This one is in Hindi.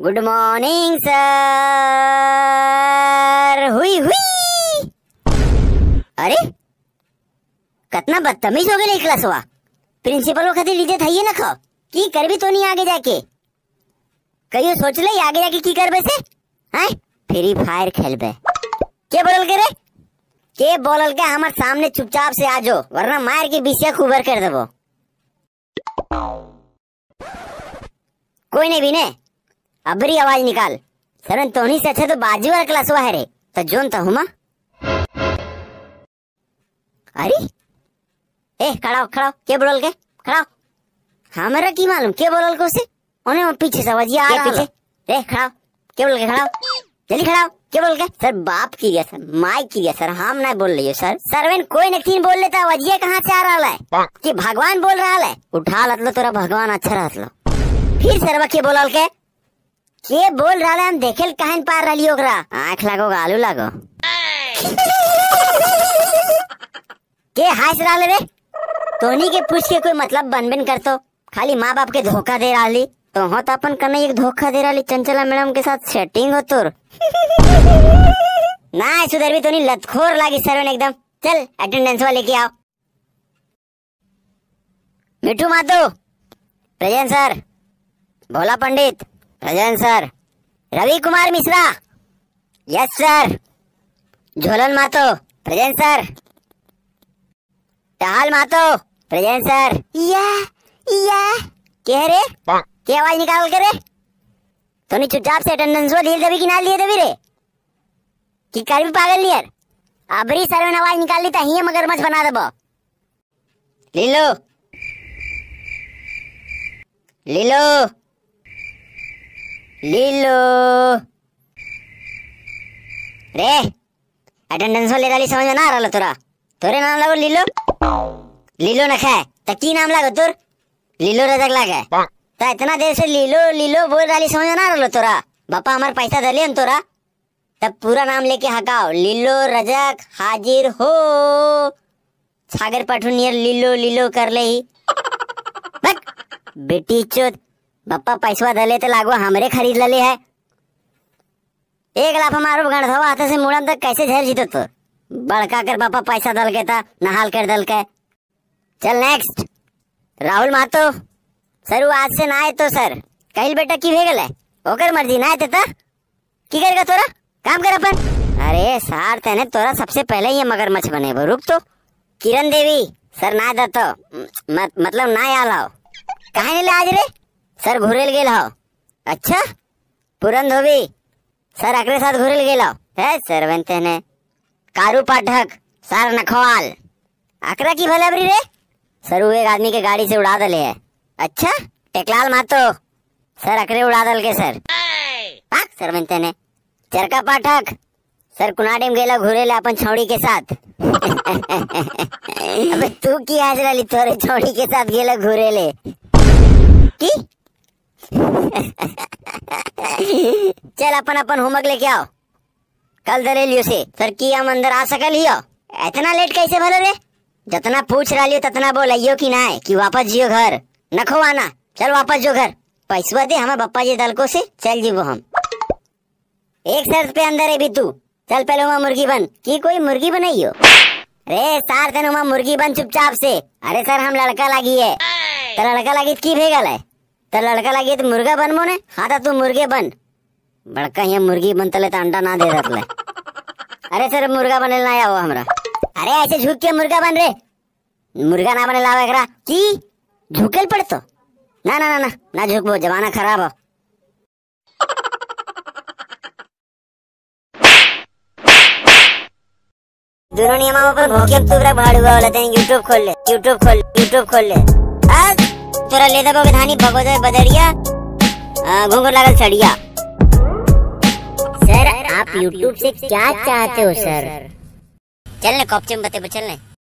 Good morning sir. हुई हुई। अरे कितना बदतमीज हो गए क्लासवा। प्रिंसिपल को खातिर लीजिए थाइए ना खाओ की कर भी तो नहीं आगे जाके कहियो सोच ले आगे जाके की करबे से हैं। फ्री फायर खेलबे के बोलल के रे के बोलल के हमारे सामने चुपचाप से आ जाओ वरना मार के बिसिया खुबर कर देबो। कोई नहीं भी ने अबरी आवाज निकाल सरन तोहनी से अच्छा तो बाजू वाला क्लासवा है रे तो जोन तो हुमा। अरे ए खड़ाओ खड़ाओ के बोलल के खड़ाओ हमारा की मालूम के बोलल को से उन्हें पीछे से आवाज आ रहा है। रे खड़ाओ के बोल के खड़ाओ जल्दी खड़ाओ के बोल के सर बाप की गया सर माई की गया सर हम ना बोल रही हो सर सरवेन कोई नहीं बोल लेता आवाज ये कहाँ से आ रहा है कि भगवान बोल रहा है उठा लत लो तोरा भगवान अच्छा रहत लो फिर सरवा के बोलल के बोल रहा है हम देखे कहन पार रही ओकरा आँख लागो आलू लागो के हंस रहा रे तोनी के पूछ के कोई मतलब बनबन कर तो खाली माँ बाप के धोखा दे रही तो हो तो अपन कन्हैया एक धोखा दे रही चंचला मैडम के साथ सेटिंग हो तोर ना सुधर भी तो नहीं लतखोर लागी सरवन एकदम। चल अटेंडेंस वाले लेके आओ। Mithu Mato present sir. Bhola Pandit present sir. Ravi Kumar Mishra yes sir. Jholan Mato present sir. Tahal Mato present sir. या क्या रे क्या आवाज निकाल के रे तो नहीं चुपचाप से अटेंडेंस वो लिए देवी कि ना लिए देवी रे कि कर भी पागल नहीं यार। अबरी सर में आवाज निकाल ली तो ही मगरमच्छ बना देबो। लीलो लीलो लीलो रे अटेंडेंस ले रही समझ में ना आ रहा तोरा तोरे नाम लगो लीलो लीलो न खाए तो की नाम लागो तोर लीलो रजक लागे तो इतना देर से लीलो लीलो बोल रही समझ में ना आ रहा तोरा बापा हमारे पैसा दे हम तोरा तब पूरा नाम लेके हकाओ लीलो रजक हाजिर हो छागर पठुनियर लीलो लीलो कर ले ही बेटी चोद बप्पा पैसवा दले तो लागो हमरे खरीद ले है एक लाख हमारो गणधवा हाथ से मुड़न तक कैसे झर जीतो तो बड़का कर पापा पैसा दल के था नहाल कर दल के। चल नेक्स्ट राहुल मातो सर आज से ना आए तो सर कहिल बेटा की भेगल है ओकर मर्जी ना आते ता की करेगा तोरा काम कर अपन। अरे सार तेने तोरा सबसे पहले ये मगरमच्छ बने वो रुक तो किरण देवी सर ना दे तो मतलब ना आलाओ कहे ले आज रे सर घुरेल गेल हो। अच्छा पुरन धोबी सर अकरे साथ घुरेल गेल हो है सर बनते ने कारू पाठक सर नखवाल अकरा की भले अबरी रे सर वो एक आदमी के गाड़ी से उड़ा दले है। अच्छा टेकलाल मातो सर अकरे उड़ा दल के सर सर बनते ने चरका पाठक सर कुनाडिम गेला घुरेले अपन छौड़ी के साथ अबे तू की आज रही तोरे छौड़ी के साथ गेला घुरेले की चल अपन अपन होमवर्क लेके आओ कल दले लियो से सर की हम अंदर आ सकल हियो इतना लेट कैसे भलो रे जितना पूछ रहा लियो ततना बोलियो कि ना कि वापस जियो घर न खो आना चल वापस जो घर पैसवा दे हमारे बप्पा जी दलको से चल जीवो हम एक शर्त पे अंदर है भी तू चल पहले वहाँ मुर्गी बन की कोई मुर्गी बनाइयो रे सार तेन वहाँ मुर्गी बन चुपचाप से। अरे सर हम लड़का लगी है तो लड़का लगी की भेगल है तो लड़का लगी तो मुर्गा बन मोने हाँ तो तू मुर्गे बन बड़का यहाँ मुर्गी बनते ले तो अंडा ना दे रखले। अरे सर मुर्गा बने ना आओ हमरा अरे ऐसे झुक के मुर्गा बन रे मुर्गा ना बने लावे करा की झुकेल पड़ तो ना ना ना ना ना झुकबो जमाना खराब हो। दोनों नियमों पर भोके तुरा भाड़ुआ वाला तेन यूट्यूब खोल ले आज तोरा ले दबो के धानी भगोदय बदरिया घुंघरू लागल छड़िया। सर आप यूट्यूब से क्या चाहते हो सर चलने कॉपचे में बते चलने।